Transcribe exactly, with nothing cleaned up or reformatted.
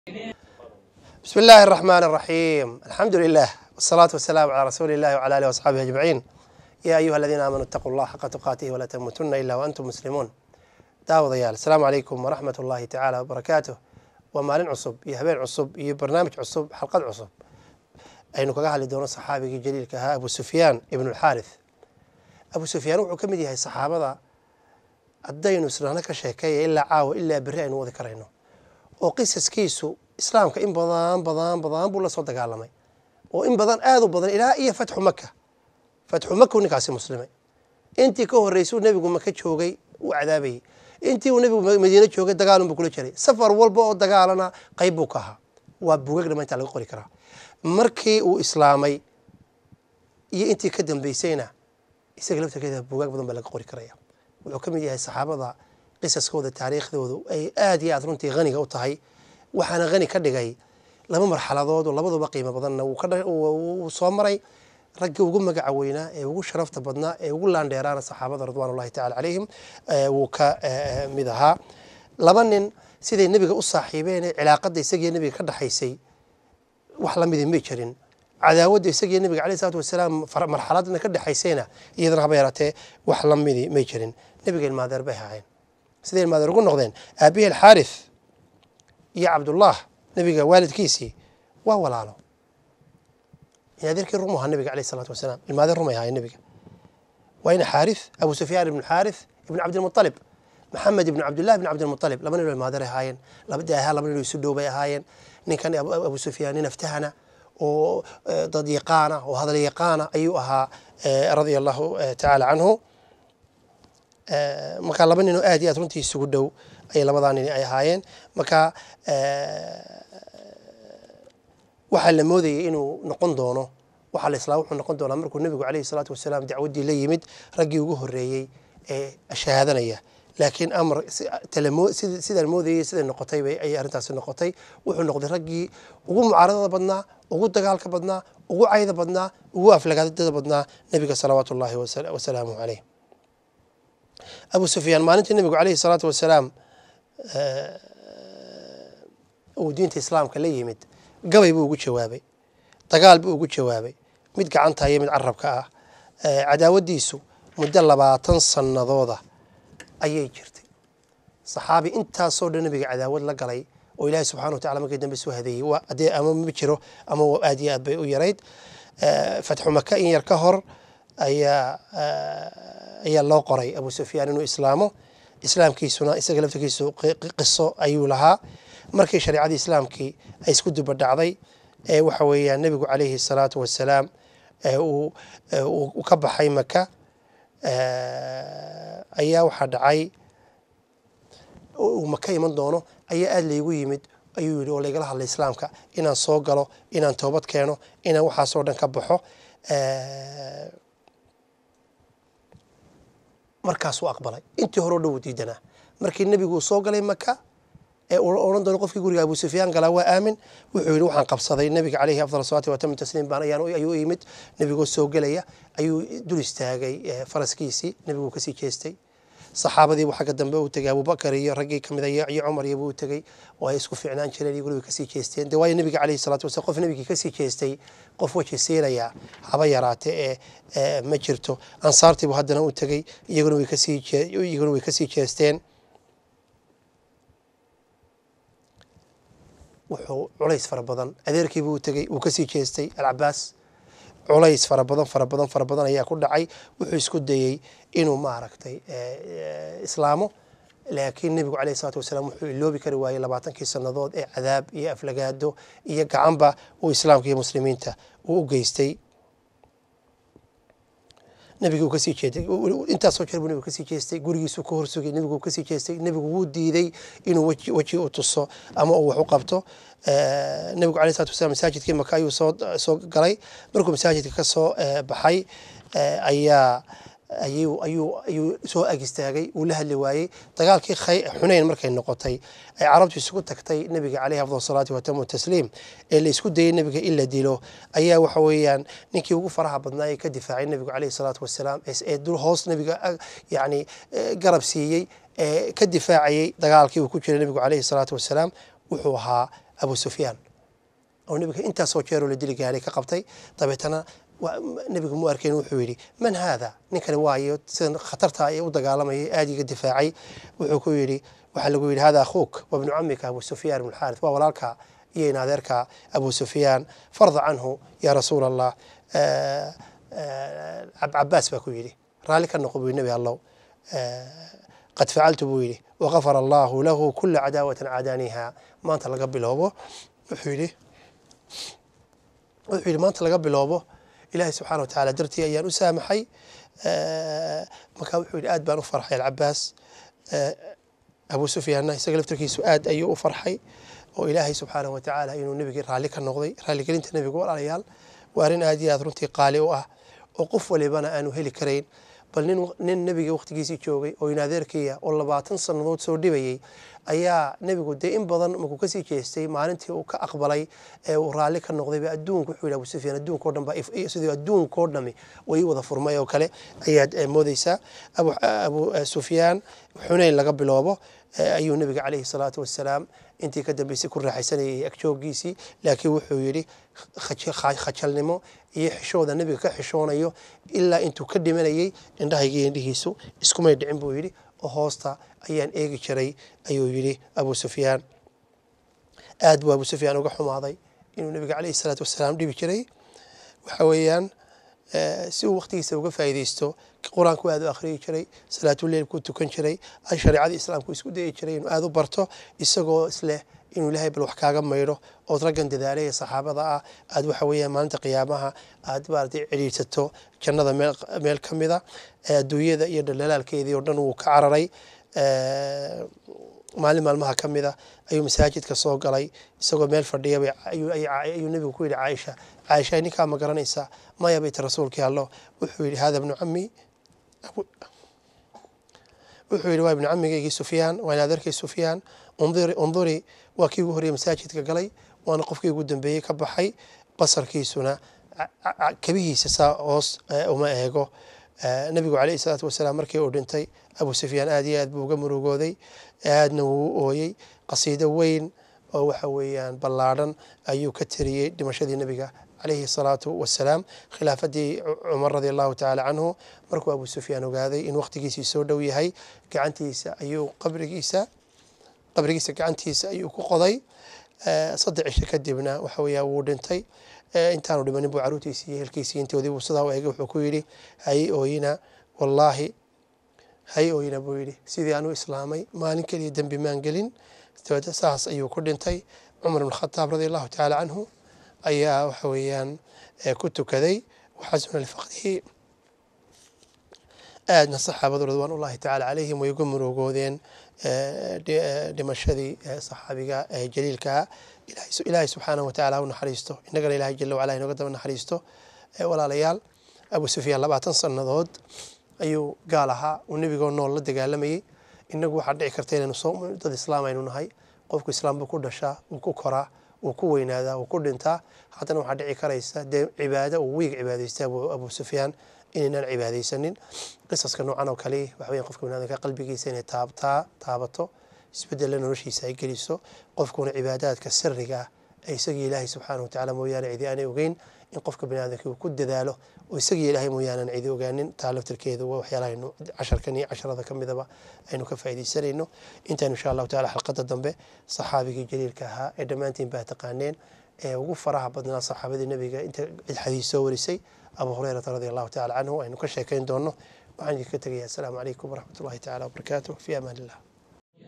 بسم الله الرحمن الرحيم. الحمد لله والصلاة والسلام على رسول الله وعلى آله وأصحابه أجمعين. يا أيها الذين آمنوا اتقوا الله حق تقاته ولا تموتن إلا وأنتم مسلمون. داود يال السلام عليكم ورحمة الله تعالى وبركاته. ومالين عصب يهبين عصب يبرنامج عصب حلقة عصب أي كجاه لدون الصحابي جليل كها أبو سفيان ابن الحارث. أبو سفيان وحكم دي هاي الصحابة الدين وسرنا كشيكية إلا عاو إلا برئين وذكرينه وقصص كيسو إسلامك إن بدان بدان بدان بولا صدق عالمي وإن بدان آذو بدان إلى إيه فتح مكة فتح مكة ونكاسي مسلمين أنت كه الرئيس النبي مكة شوقي وعذابي أنت والنبي مدينة شوقي دجالهم بكل شيء سفر والبو دجالنا قيبوكها وبوجك لما يتعلق قولي كرا مركي وإسلامي ي أنت كدم بيسينا يسقلبت كذا بوجك بدون بلق قولي كرايا وحكم دي الصحابة ذا قصص كود التاريخ ذو أي آدي أثرنتي غني أو تهي وحنا غني كدجاي لما مرحلة ذود ولا بدو بقي ما بدنا وكذا وصامري رجع وقوم مجعوينا وقول شرفت بدنا وقول لان ديران الصحابة رضوان الله تعالى عليهم وك مذها لبنن سيد النبي الصاحبين علاقة يسقي النبي كده حيسي وحلا مذي ميشرين عداود يسقي النبي عليه الصلاة والسلام مرحلتنا كده حيسينا يضرب بيراته وحلا مذي ميشرين نبي المادر بها عين سيد المادر يقول نقدين أبيه الحارث يا عبد الله نبي والد كيسي وولاله يعني ذلك الرموها النبي عليه الصلاة والسلام المادر رمي هاي النبي وين حارث أبو سفيان بن الحارث ابن عبد المطلب محمد بن عبد الله بن عبد المطلب لما نقول المادر هاين لابد أهل لما نقول يسدوا بها هاين إن كان أبو سفيان نفتهنا وضد يقانا وهذا اليقانا أيها رضي الله تعالى عنه marka laba nin oo aad iyo aad runtii isugu dhow ay labadan nin ay ahaayeen marka waxa la moodayay inuu noqon doono waxa la islaam wuxuu noqon doonaa markuu nabigu kaleey salaatu wasalaam dacwadii la yimid ragii ugu horeeyay ee shahaadanaya laakiin amr talamo sida moodayay sida noqotay bay ay arintaas noqotay wuxuu noqday ragii ugu mucaaradada badnaa ugu dagaalka badnaa ugu cayda badnaa ugu aflagaadada badnaa nabiga salawaatu ullaahi wa salaamuhu alayhi أبو سفيان ما أنت النبي عليه الصلاة والسلام أه ودين الإسلام كليه يمد قوي بوجود شوابي تقال بوجود شوابي مد قعنتها يمد عرب كأه أه عداوة ديسو مدلبة تنصن نضوضة أي جرتي صحابي أنت صور النبي عداوة لقلي وإله سبحانه وتعالى ما قدم بسوه هذه وأدي أمام بشره أمام أدي أبي ويريد أه فتح مكة إن يركهر أي أه ayaa loo qoray Abu Sufyaan inuu islaamo islaamkiisuna isaga laftigiisu qiso ayuu lahaa markii shariicada islaamkii ay isku dib dhacday ee waxa weeyaan nabigu kaleeyhi salaatu wasalaam ee uu uu ka baxay Makka ayaa waxa dhacay uu Makka iman doono ayaa aad leeyagu yimid ayuu yiri oo laga hadlay islaamka inaan soo galo inaan toobad keeno inaan waxa soo dhan ka baxo markaas uu aqbalay intii hore dhow diidana markii nabigu soo galay Makka ee oran doono qofkii guriga Abu Sufyaan gala waa aamin wuxuu yiri waxaan qabsaday nabiga kaleeyhi afdal salaatu wa tamam tasliim baan ayaan ayuu yimid nabigu soo galaya ayuu dul istaagay faraskiisi nabigu ka sii jeestay saxaabadii waxa ka dambe uu tagay Abu Bakar iyo ragii kamid ah iyo Umar iyo uu tagay oo ay isku fiicnaan jireen iyagu ka sii jeesteen dawaay nabiga kaleeyhi salaatu wa qof nabiga ka sii jeestay qof waxa siinaya haba yaraatee ee ma jirto ansaartii buu haddana uu tagay iyaguna way ka sii iyaguna way ka sii jeesteen wuxuu culays fara badan adeerkii buu tagay uu ka sii jeestay al-Abbas culays fara badan fara badan fara badan ayaa ku dhacay wuxuu isku dayay inuu maaragtay islaamo laakiin nabigu kaleey salaatu wasalaam wuxuu iloobi kari waayay labaatankii sanadood ee cadaab iyo aflagaado iyo gacanba uu islaamka iyo muslimiinta uu u geystay nabigu ka sii jeeday inta soo jeer nabigu ka sii jeestay gurigiisu ku horsugay nabigu ka sii jeestay nabigu wuu diiday inuu waji waji u tuso ama uu wax u qabto nabigu kaleey salaatu wasalaam masaajidkii Makka ayuu soo soo galay markuu masaajidka ka soo baxay ayaa ayuu ayuu ayuu soo agistaagay uu la hadli waayay dagaalkii Xunayn markay noqotay ay carabtu isugu tagtay nabiga kaleeyhi afdal salaatu wa tamam tasliim ee la isku dayay nabiga illa dilo ayaa waxa weeyaan ninkii ugu faraha badnaa ka difaacay nabiga kaleeyhi salaatu wasalaam ee dul hoos nabiga yaani garab siiyay ee ka difaacay dagaalkii uu ku jiray nabiga kaleeyhi salaatu wasalaam wuxuu ahaa abu sufyaan oo nabiga intaasoo jeeroo la dili gaaray ka qabtay dabeetana nabigu mu arkeen wuxuu yidhi man haada ninkani waayo sidan khatarta ay u dagaalamayay aad iga difaacay wuxuu ku yidhi waxaa lagu yidhi hada akhuuk wa ibnu camika abu sufyaan ibn xaarith waa walaalka iyo in adeerka abu sufyaan farda canhu yaa rasuul allah cabaas baa ku yidhi raalli ka noqo buu nabi allow qad facaltu buu yidhi wagafara allahu lahu kula cadaawatan caadaaniha maanta laga biloobo wuxuu yidhi wuxuu yidhi maanta laga biloobo ilaahay subxaana watacaala dartii ayaan u saamaxay markaa wuxuu yidhi aad baan u farxay alcabaas abu sufyaanna isaga laftarkiisu aad ayuu u farxay oo ilaahay subxaanahu watacaala inuu nebigii raalli ka noqday raalligelinta nebiga walaalayaal waa arrin aad iyo aad runtii qaali u ah oo qof walibana aanu heli karayn bal nin nin nebiga waqtigiisii joogay oo in adeerkiya oo labaatan sannadood soo dhibayay ayaa nebigu dee in badan markuu kasii jeestay maalintii uu ka aqbalay ee uu raalli ka noqdayba adduunku wuxuu yidhi abu sufyaan adduunkao dhan ba sidii adduunkao dhami way wada furmay oo kale ayaad moodaysaa abu abu sufyaan xunayn laga biloobo ayuu nebiga calayhi salaatu wassalaam intii ka dambeysay ku raaxaysanayay agjoogiisii laakiin wuxuu yidhi khajalnimo iyo xishooda nebiga ka xishoonayo ilaa intuu ka dhimanayay indhahaygiiyo indhihiisu iskumay dhicin buu yidhi oo hoosta ayaan eegi jiray ayuu yidhi abu sufyaan aad buu abu sufyaan uga xumaaday inuu nebiga calayhi salaatu wassalaam dhibi jiray waxa weeyaan si uu waqtigiisa uga faa'iidaysto qur-aanku aad u akhriyi jiray salaatuleilku tukan jiray shareecada islaamku isku dayi jiray inuu aad u barto isagoo isleh inuu ilaahay bal wax kaaga maydho ood raggan dadaalay ee saxaabada ah aad waxa weeyaan maalinta qiyaamaha aad maaragtay cidhiidhsato jannada meel meel ka mida adduunyada iyo dhalaalaalkeedii oo dhan wuu ka cararay maalin maalmaha ka mida ayuu masaajidka soo galay isagoo meel fadhiya ayuu nebigu ku yidhi caaisha caaisha ninkaa ma garanaysaa maya bayta rasuulkii allo wuxuu yidhi hada ibnu cammi wuxuu yidhi waa ibnu cammigaygii sufyaan waa in adeerkay sufyaan unduri waa kii ugu horreeyey masaajidka galay waana qofkii ugu dambeeyey ka baxay basarkiisuna kabihiisa saa hoos uma eego nabigu calayhi salaatu wasalaam markii uu dhintay abu sufyaan aad iyo aad buu uga murugooday aadna wuu u ooyey qasiido weyn oo waxa weeyaan ballaadhan ayuu ka tiriyey dhimashadii nebiga calayhi salaatu wasalaam khilaafadii cumar radia allahu tacaala canhu markuu abu sufyaan ogaaday in waqtigiisii soo dhow yahay gacantiisa ayuu qabrigiisa qabrigiisa gacantiisa ayuu ku qoday saddex cisho kadibna waxa weeyaa wuu dhintay intaanu dhimanin buu caruurtiisii iyo helkiisii intoodii buu sidaa u eegay wuxuu ku yidhi hay ooyina wallaahi hay ooyina buu yidhi sidii aan u islaamay maalin keliya dembi maan gelin saas ayuu ku dhintay cumar ibn khataab radia allahu tacaala canhu ayaa waxa weeyaan ku tukaday waxasuna alfaqdihi aadna saxaabadu ridwaan ullahi tacaala calayhim way uga murugoodeen dhimashadii saxaabiga jaliilkaa ilaahay subxaanahu watacaala u naxariisto innagana ilaahay jala wacala inooga daba naxariisto walaalayaal abu sufyaan labaatan sannadood ayuu gaal ahaa uu nebigoo nool la dagaalamayey inagu waxaa dhici karta inaynu soo dad islaam aynu nahay qofku islaam buu ku dhashaa wuu ku koraa wuu ku weynaadaa wuu ku dhintaa haddana waxaa dhici karaysa dee cibaado uu wiig cibaadaystay abu sufyaan inaynaan cibaadaysanin qisaska noocan oo kale waxa weyan qofka biniaadamka qalbigiisa inay taabtaa taabato isbedella noloshiisa ay geliso qofkuna cibaadaadka sirriga ah ee isagii ilaahay subxaanahu watacaala mooyaane cidi aanay ogeyn in qofka biniaadamka uu ku dadaalo oo isagii ilaahay mooyaane aan cidi ogaanin taa laftarkeedu waa waxyaalaha aynu casharkan iyo casharada ka midaba aynu ka faa'iidaysanayno intaanu insha allahu tacala xalqada dambe saxaabigii jaliilka ahaa ee dhammaantiin baa taqaaneen ee ugu faraha badnaa saxaabadii nebiga inta xadiis soo warisay abu hurayrata radia allahu tacala canhu aynu ka sheekayn doono waxaan idinka tegayaa asalaamu calaykum waraxmat ullahi tacala wabarakaatuh fi amaan illah